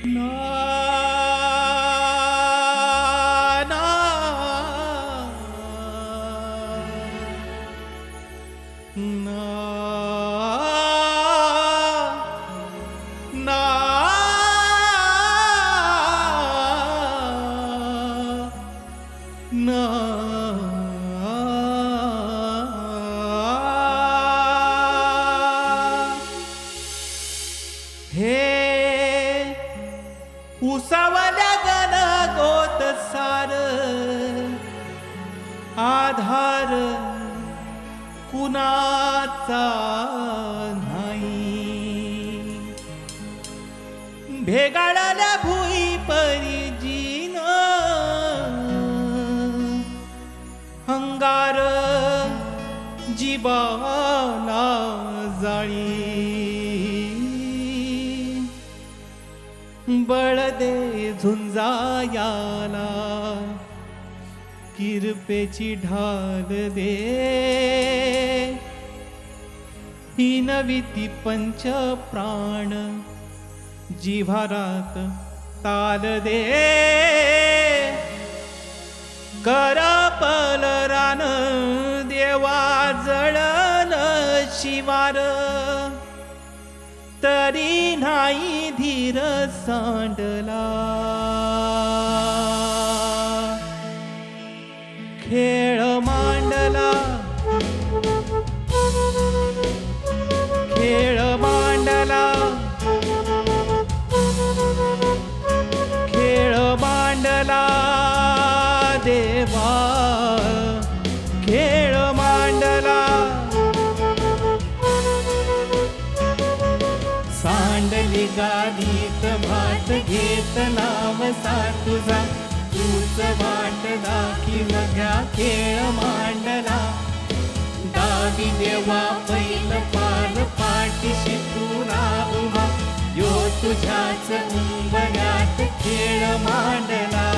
ना ना ना ना ना हे उसावल्या गण गोत सार आधार कुणाचा नाही भेगाळल्या भुई परिजीन अंगार जीवाला जाळी बळ दे झुंजायाला किरपेची ढाल दे ही नविती पंच प्राण जिव्हारात ताल दे करपल रान देवा जळल शिवार तरी नाही धीर सांडला खेळ मांडला खेळ मांडला खेळ मांडला देवा खेळ मांडला सांडली गादीत भात घेत नाव सा तुझा तूच वाट दाखी मघ्या खेळ मांडला दावी देवा पैल पाल पाठीशी तुला उभा यो तुझ्याच उंबऱ्यात खेळ मांडला